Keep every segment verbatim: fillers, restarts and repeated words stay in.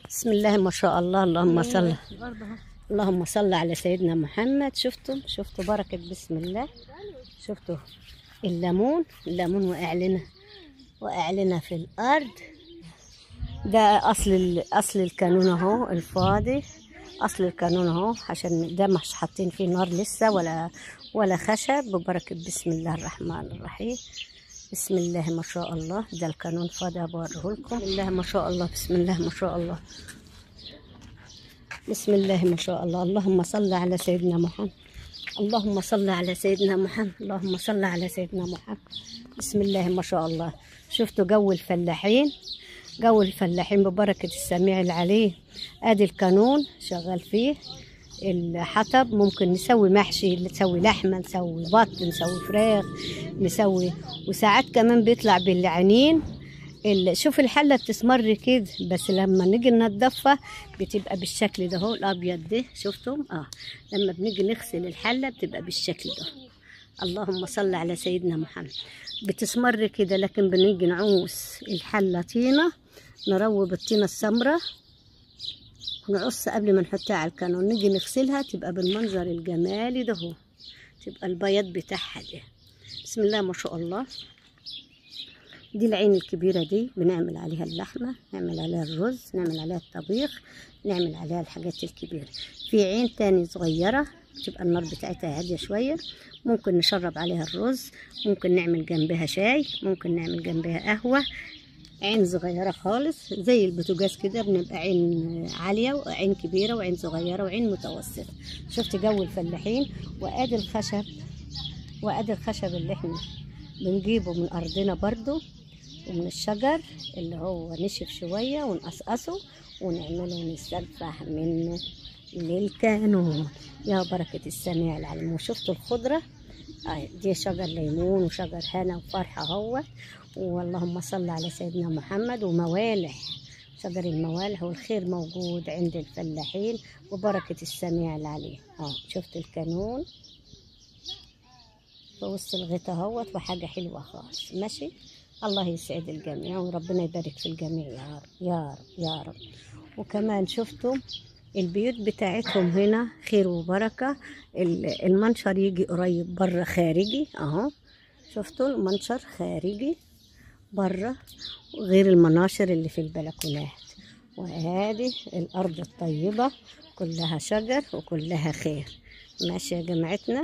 بسم الله ما شاء الله. اللهم صل اللهم صل على سيدنا محمد. شفتوا شفتوا بركة بسم الله. شفتوا الليمون الليمون وقع لنا وقع لنا في الأرض. ده أصل أصل الكانون أهو الفاضي. أصل الكانون أهو عشان ده مش حاطين فيه نار لسه ولا ولا خشب. ببركة بسم الله الرحمن الرحيم. بسم الله ما شاء الله. ده الكانون فاضي بوريه لكم. بسم الله ما شاء الله. بسم الله ما شاء الله. بسم الله ما شاء الله. اللهم صل على سيدنا محمد. اللهم صل على سيدنا محمد. اللهم صل على سيدنا محمد. بسم الله ما شاء الله. شفتوا جو الفلاحين جو الفلاحين ببركة السميع العليم. ادي الكانون شغال فيه الحطب. ممكن نسوي محشي، نسوي لحمة، نسوي بط، نسوي فراخ، نسوي وساعات كمان بيطلع بالعنين. شوف الحلة بتسمر كده، بس لما نيجي ننضفها بتبقى بالشكل ده اهو الابيض ده. شفتم؟ اه لما بنيجي نغسل الحلة بتبقى بالشكل ده. اللهم صل على سيدنا محمد. بتسمر كده، لكن بنيجي نعوز الحلة طينة، نروب الطينة السمراء ونقص قبل ما نحطها على الكانون. نيجي نغسلها تبقى بالمنظر الجمالي ده اهو، تبقى البياض بتاعها ده. بسم الله ما شاء الله. دي العين الكبيرة دي بنعمل عليها اللحمة، نعمل عليها الرز، نعمل عليها الطبيخ، نعمل عليها الحاجات الكبيرة. في عين تاني صغيرة بتبقى النار بتاعتها هادية شوية، ممكن نشرب عليها الرز، ممكن نعمل جنبها شاي، ممكن نعمل جنبها قهوة. عين صغيرة خالص زي البوتاجاز كده، بنبقى عين عالية وعين كبيرة وعين صغيرة وعين متوسطة. شفت جو الفلاحين. وادي الخشب وادي الخشب اللي احنا بنجيبه من ارضنا برضو ومن الشجر اللي هو نشف شوية، ونقصقصه ونعمله نستنفع منه للكانون. يا بركة السميع العليم. وشفتوا الخضرة؟ آه دي شجر ليمون وشجر هنا وفرحة اهوت. واللهم صل على سيدنا محمد. وموالح، شجر الموالح. والخير موجود عند الفلاحين وبركة السميع العليم. اه شفت الكانون في وسط الغيط اهوت، وحاجة حلوة خالص. ماشي. الله يسعد الجميع وربنا يبارك في الجميع يا رب يا رب يا رب. وكمان شفتوا البيوت بتاعتهم هنا خير وبركة. المنشر يجي قريب بره خارجي اهو. شفتوا المنشر خارجي بره، غير المناشر اللي في البلكونات. وهذه الارض الطيبة كلها شجر وكلها خير. ماشي يا جماعتنا.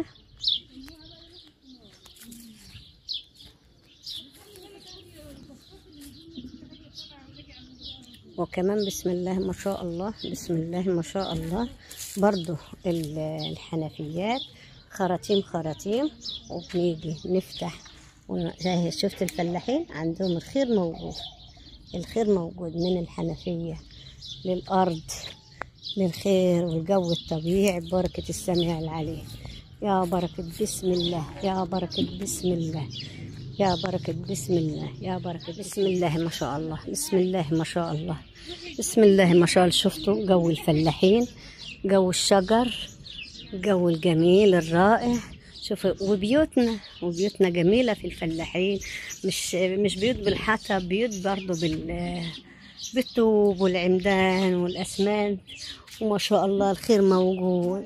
وكمان بسم الله ما شاء الله. بسم الله ما شاء الله. برضو الحنفيات خراطيم خراطيم، وبنيجي نفتح. شفت الفلاحين عندهم الخير موجود. الخير موجود من الحنفية للأرض للخير والجو الطبيعي ببركة السميع العليم. يا بركة بسم الله. يا بركة بسم الله. يا بركة بسم الله. يا بركة بسم الله ما شاء الله. بسم الله ما شاء الله. بسم الله ما شاء الله. شفتوا جو الفلاحين، جو الشجر، جو الجميل الرائع. شوفوا وبيوتنا وبيوتنا جميلة في الفلاحين. مش مش بيوت بالحطب، بيوت برضو بال بالطوب والعمدان والأسمنت. وما شاء الله الخير موجود.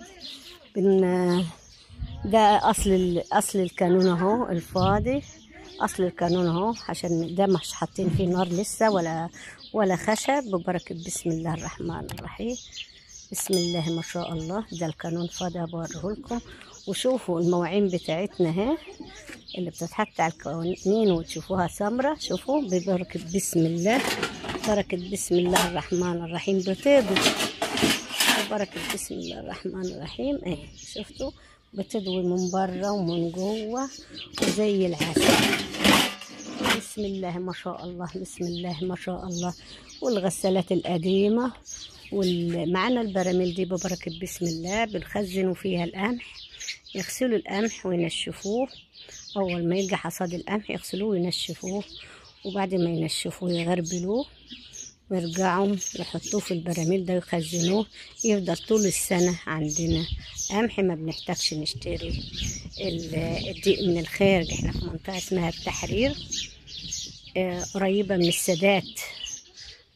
ده أصل أصل الكانون أهو الفاضي. أصل الكانون أهو عشان ده مش حاطين فيه نار لسه ولا ولا خشب. ببركة بسم الله الرحمن الرحيم. بسم الله ما شاء الله. ده الكانون فاضي بوريه لكم. وشوفوا المواعين بتاعتنا اهي اللي بتتحط على الكوانين وتشوفوها سمرة. شوفوا ببركة بسم الله. بركة بسم الله الرحمن الرحيم. بتضوي ببركة بسم الله الرحمن الرحيم. اهي شفتوا بتضوي من بره ومن جوه وزي العسل. بسم الله ما شاء الله. بسم الله ما شاء الله. والغسالات القديمة ومعنا البراميل دي ببركة بسم الله بنخزنوا فيها القمح. يغسلوا القمح وينشفوه. أول ما يجي حصاد القمح يغسلوه وينشفوه، وبعد ما ينشفوه يغربلوه ويرجعوا يحطوه في البراميل ده ويخزنوه. يفضل طول السنة عندنا قمح، ما بنحتاجش نشتري الدقيق من الخارج. احنا في منطقة اسمها التحرير، قريبة من السادات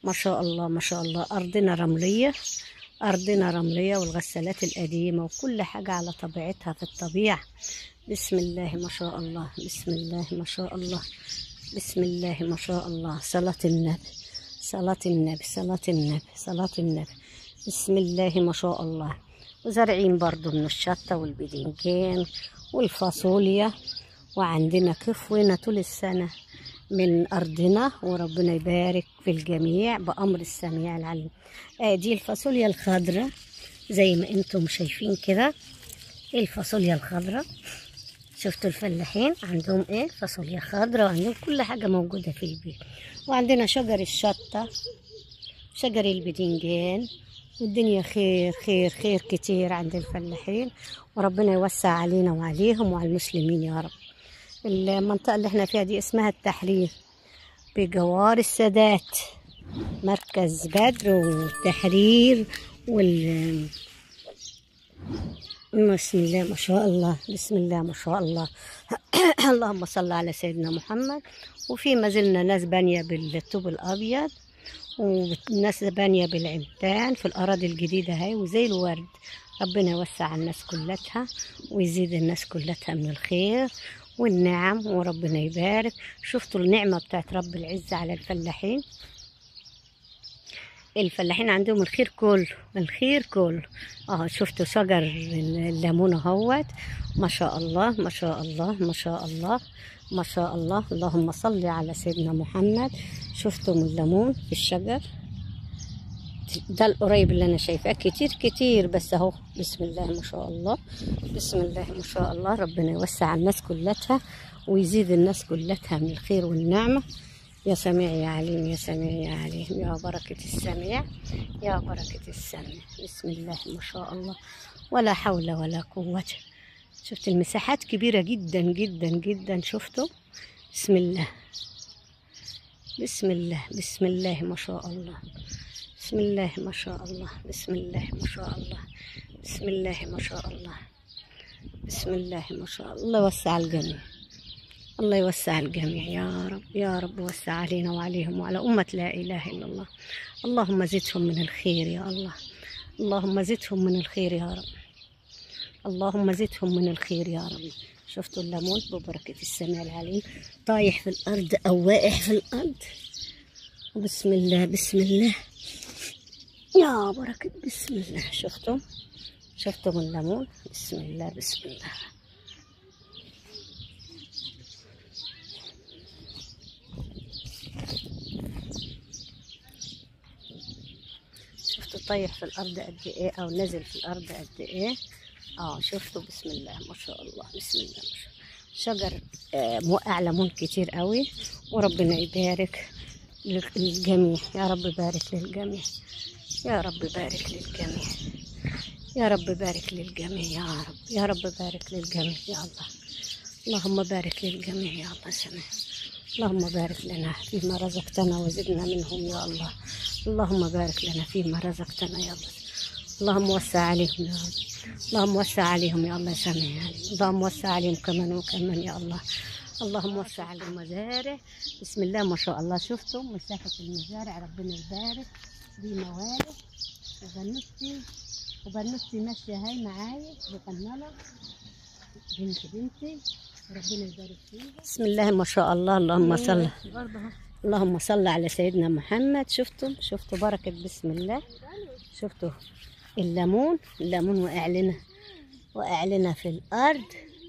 ما شاء الله ما شاء الله. أرضنا رملية، أرضنا رملية، والغسالات القديمة وكل حاجة على طبيعتها في الطبيعة. بسم الله ما شاء الله، بسم الله ما شاء الله، بسم الله ما شاء الله. صلاة النبي، صلاة النبي، صلاة النبي، صلاة النبي. بسم الله ما شاء الله. وزارعين برضو من الشطة والبدنجان والفاصوليا، وعندنا كفونا طول السنة من أرضنا، وربنا يبارك في الجميع بأمر السميع العليم. آه دي الفاصوليا الخضراء زي ما انتم شايفين كده، الفاصوليا الخضراء. شفتوا الفلاحين عندهم ايه؟ فاصوليا خضراء، وعندهم كل حاجة موجودة في البيت. وعندنا شجر الشطة، شجر البدنجان، والدنيا خير خير خير كتير عند الفلاحين، وربنا يوسع علينا وعليهم وعلى المسلمين يا رب. المنطقة اللي احنا فيها دي اسمها التحرير بجوار السادات، مركز بدر والتحرير وال بسم الله ما شاء الله، بسم الله ما شاء الله. اللهم صل على سيدنا محمد. وفي ما زلنا ناس بانية بالطوب الأبيض، وناس بانية بالعمتان في الأراضي الجديدة هاي، وزي الورد. ربنا يوسع على الناس كلتها ويزيد الناس كلتها من الخير والنعم، وربنا يبارك. شفتوا النعمة بتاعت رب العزة على الفلاحين؟ الفلاحين عندهم الخير كله، الخير كله. اه شفتوا شجر الليمون اهوت، ما شاء الله ما شاء الله ما شاء الله ما شاء الله. اللهم صل على سيدنا محمد. شفتوا من الليمون في الشجر ده القريب اللي انا شايفاه كتير كتير، بس اهو بسم الله ما شاء الله، بسم الله ما شاء الله. ربنا يوسع على الناس كلتها ويزيد الناس كلتها من الخير والنعمة. يا سميع يا عليم، يا سميع يا عليم، يا بركة السميع، يا بركة السميع. بسم الله ما شاء الله، ولا حول ولا قوة. شفت المساحات كبيرة جدا جدا جدا. شفتوا؟ بسم الله بسم الله بسم الله ما شاء الله، بسم الله ما شاء الله، بسم الله ما شاء الله، بسم الله ما شاء الله، بسم الله ما شاء الله. الله يوسع الجميع، الله يوسع الجميع يا رب، يا رب وسع علينا وعليهم وعلى أمة لا إله إلا الله. اللهم زدهم من الخير يا الله، اللهم زدهم من الخير يا رب، اللهم زدهم من الخير يا رب. شفتوا الليمون ببركة السميع العليم طايح في الأرض أو واقع في الأرض. بسم الله بسم الله يا بركة، بسم الله. شفتوا؟ شفتوا من الليمون؟ بسم الله بسم الله. شفتوا طايح في الأرض قد إيه أو نزل في الأرض قد إيه؟ اه شفتوا؟ بسم الله ما شاء الله، بسم الله ما شاء الله. شجر آه موقع ليمون كتير قوي، وربنا يبارك للجميع يا رب، بارك للجميع يا رب، بارك للجميع يا رب، بارك للجميع يا رب، يا رب بارك للجميع يا الله. اللهم بارك للجميع يا الله سمع. اللهم بارك لنا فيما رزقتنا وزدنا منهم يا الله. اللهم بارك لنا فيما رزقتنا يا الله. اللهم وسع عليهم يا رب، اللهم وسع عليهم يا الله سمع. اللهم وسع عليهم كمان وكمان يا الله. اللهم وسع على المزارع. بسم الله ما شاء الله. شفتوا مساحة المزارع؟ ربنا يبارك. دي موارد، وبنوتي وبنوتي ماشية هاي معايا بقنلة، بنت بنتي ربنا يبارك فيها. بسم الله ما شاء الله. اللهم صل اللهم صل على سيدنا محمد. شفتوا؟ شفتوا بركة بسم الله. شفتوا الليمون؟ الليمون وقع لنا، وقع لنا في الأرض.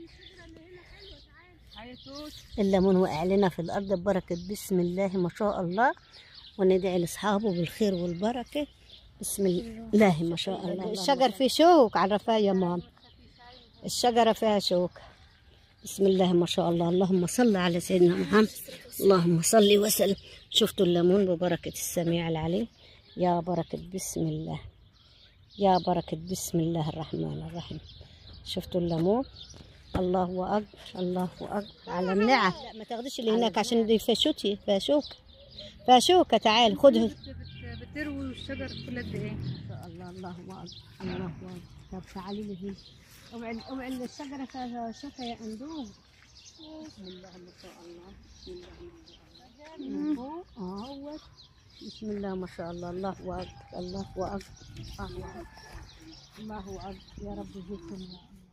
الليمون وقع لنا في الأرض ببركة بسم الله ما شاء الله. وندعي لأصحابه بالخير والبركة. بسم الله ما شاء الله. الشجر فيه شوك، عرفاه يا ماما؟ الشجرة فيها شوك. بسم الله ما شاء الله. اللهم صل على سيدنا محمد. اللهم صل وسلم. شفتوا الليمون ببركة السميع العليم؟ يا بركة بسم الله، يا بركة بسم الله الرحمن الرحيم. شفتوا الليمون؟ الله أكبر الله أكبر على النعم. لا ما تاخديش اللي هناك عشان دي فاشوتي، فاشوكة فاشوكة. تعالي خدها. بتروي الشجر كل قد ايه؟ ما شاء الله. اللهم أكبر الله أكبر. طب تعالي لي هنا. اوعي اوعي الشجرة فيها شوكة يا أندوم. بسم الله ما شاء الله، بسم الله ما شاء الله. من فوق اهوت بسم الله ما شاء الله. الله أكبر الله أكبر الله أكبر الله أكبر. يا رب يزيدكم.